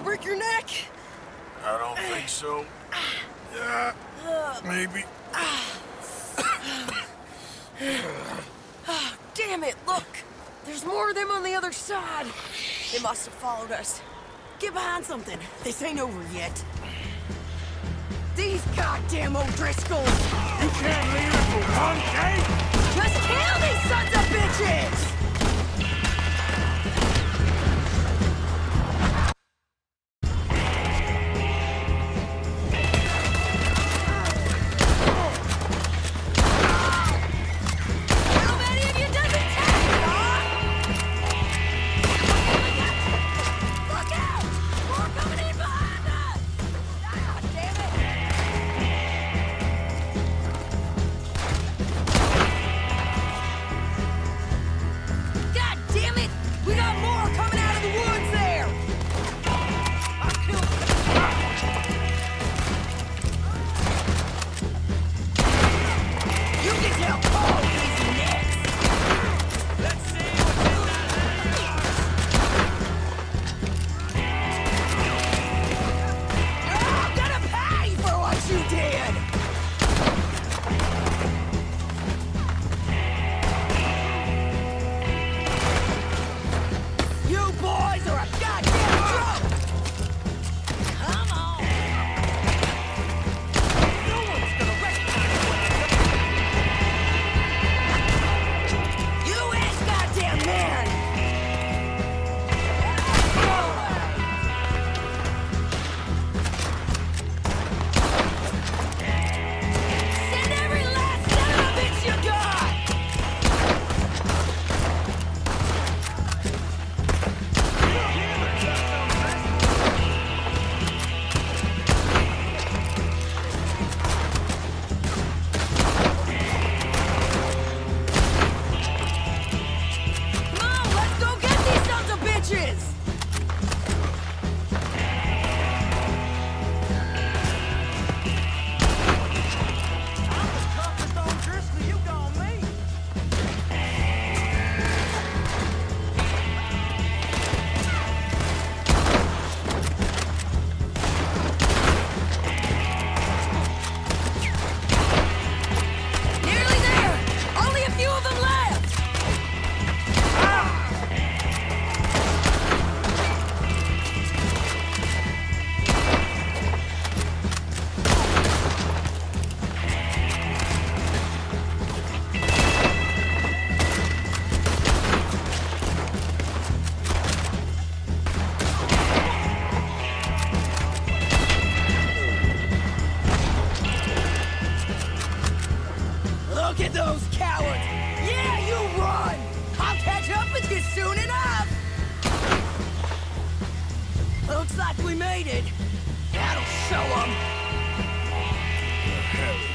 break your neck? I don't think so. Yeah, maybe. Damn it, look! There's more of them on the other side. They must have followed us. Get behind something. This ain't over yet. These goddamn O'Driscolls! You can't leave it for one day? Just kill these sons of bitches! Look at those cowards! Yeah, you run! I'll catch up with you soon enough! Looks like we made it. That'll show them. Hell.